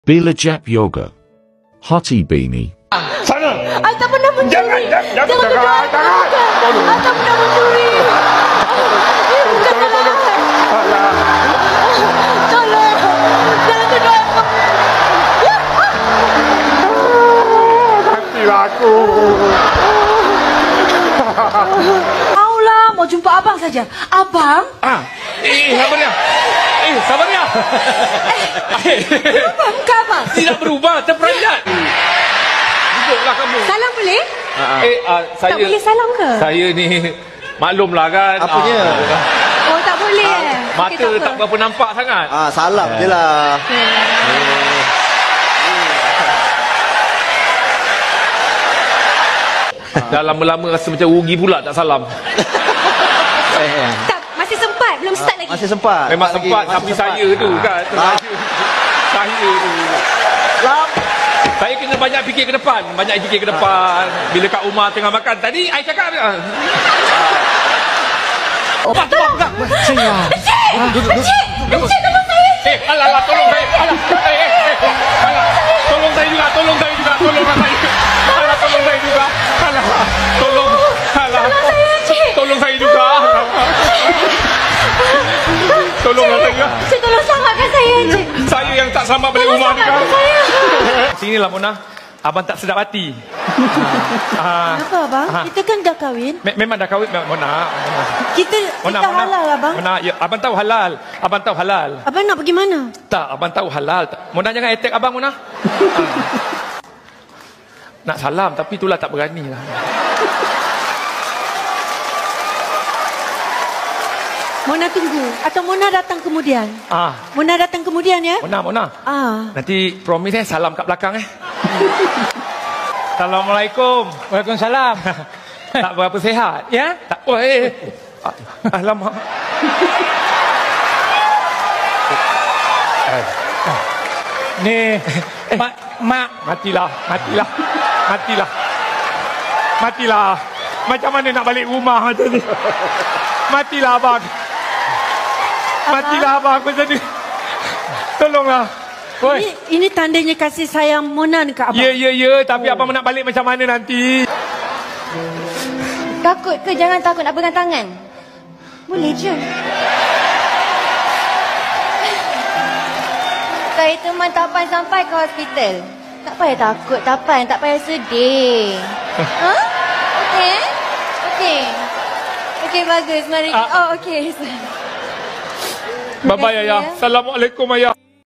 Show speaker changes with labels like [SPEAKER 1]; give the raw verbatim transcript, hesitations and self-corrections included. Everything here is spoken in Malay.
[SPEAKER 1] Bila Jap Yoga. Hoti Beanie.
[SPEAKER 2] Sana!
[SPEAKER 3] Ay, tak pernah mencuri.
[SPEAKER 2] Jangan, jangan, jangan,
[SPEAKER 3] Jangan
[SPEAKER 2] jangan, jangan. Tolong.
[SPEAKER 3] Ay, tak pernah mencuri.
[SPEAKER 2] Tolong, tolong. Alah.
[SPEAKER 3] Tolong. Jangan tuduh aku.
[SPEAKER 2] Matilah aku.
[SPEAKER 3] Maulah, mau jumpa abang saja. Abang?
[SPEAKER 2] Ah, eh, sabarnya. Eh, sabarnya.
[SPEAKER 3] Abang, ke abang?
[SPEAKER 2] Tidak berubah, terperanjat. Duduklah kamu.
[SPEAKER 3] Salam boleh?
[SPEAKER 2] Eh, uh, saya...
[SPEAKER 3] Tak boleh salam ke?
[SPEAKER 2] Saya ni, maklumlah kan.
[SPEAKER 4] Apanya?
[SPEAKER 2] Ah,
[SPEAKER 3] Oh, tak boleh eh?
[SPEAKER 2] mata
[SPEAKER 3] Okey,
[SPEAKER 2] tak berapa nampak sangat.
[SPEAKER 4] Ah, salam je lah.
[SPEAKER 2] Dah lama-lama rasa macam rugi pula tak salam.
[SPEAKER 3] Tak, masih sempat. Belum start lagi.
[SPEAKER 4] Masih sempat.
[SPEAKER 2] Memang
[SPEAKER 4] Lagi,
[SPEAKER 2] sempat,
[SPEAKER 4] masih
[SPEAKER 2] tapi
[SPEAKER 4] sempat.
[SPEAKER 2] saya tu kan.
[SPEAKER 4] Ah.
[SPEAKER 2] Saya tu.
[SPEAKER 4] Lam.
[SPEAKER 2] Saya kena banyak fikir ke depan. Banyak fikir ke depan. Bila kat rumah tengah makan. Tadi, I cakap. ah.
[SPEAKER 3] Oh,
[SPEAKER 2] Pak,
[SPEAKER 3] tolong.
[SPEAKER 2] pak, pak. Saya.
[SPEAKER 3] Encik! Encik! Encik, tolong saya!
[SPEAKER 2] Eh, alah, alah, tolong saya. Alah, eh, eh, eh. Alah, tolong saya juga, tolong saya juga. Tolong saya. Alah, tolong saya juga. Alah, tolong. Alah.
[SPEAKER 3] Tolong saya, Encik!
[SPEAKER 2] Tolong saya juga. Tolonglah saya.
[SPEAKER 3] Encik, tolong selamatkan saya, Encik!
[SPEAKER 2] Saya yang tak selamat balik
[SPEAKER 3] Tolong
[SPEAKER 2] rumah ni kan.
[SPEAKER 3] selamatkan saya!
[SPEAKER 2] Sinilah Mona. Abang tak sedap hati. Ah,
[SPEAKER 3] Kenapa, abang?
[SPEAKER 2] ah.
[SPEAKER 3] Kita kan dah kahwin.
[SPEAKER 2] me- memang dah kahwin Mona. Mona.
[SPEAKER 3] Kita,
[SPEAKER 2] Mona,
[SPEAKER 3] kita
[SPEAKER 2] Mona.
[SPEAKER 3] halal, abang.
[SPEAKER 2] Mona, ya, abang tahu halal. Abang tahu halal.
[SPEAKER 3] Abang nak pergi mana?
[SPEAKER 2] Tak, abang tahu halal. Mona jangan attack abang Mona. Ah. Nak salam tapi itulah tak berani lah.
[SPEAKER 3] Mona tunggu. Atau Mona datang kemudian?
[SPEAKER 2] Ah,
[SPEAKER 3] Mona datang kemudian ya?
[SPEAKER 2] Mona, Mona.
[SPEAKER 3] Ah.
[SPEAKER 2] Nanti promise eh salam kat belakang eh. Assalamualaikum.
[SPEAKER 5] Waalaikumsalam.
[SPEAKER 2] Tak berapa sihat.
[SPEAKER 5] Ya?
[SPEAKER 2] Tak. Oh, eh. eh. Ah, Alamak.
[SPEAKER 5] Ni, mak, mak.
[SPEAKER 2] Matilah, matilah, matilah, matilah. Macam mana nak balik rumah macam ni? Matilah abang. Matilah abang macam ni. Tolonglah. Oi.
[SPEAKER 3] Ini, ini tandanya kasih sayang Mona ke abang.
[SPEAKER 2] Ya, ya, ya. Tapi abang nak balik macam mana nanti?
[SPEAKER 6] Takut ke? Jangan takut nak pegang tangan. Boleh je. Saya teman Tapan sampai ke hospital. Tak payah takut, Tapan. Tak payah sedih. Ha? Okey? Okey. Okey, bagus. Mari.
[SPEAKER 2] Ah.
[SPEAKER 6] Oh, okey.
[SPEAKER 2] Bye-bye,
[SPEAKER 6] kasih,
[SPEAKER 2] Ayah.
[SPEAKER 6] ya.
[SPEAKER 2] Assalamualaikum, Ayah.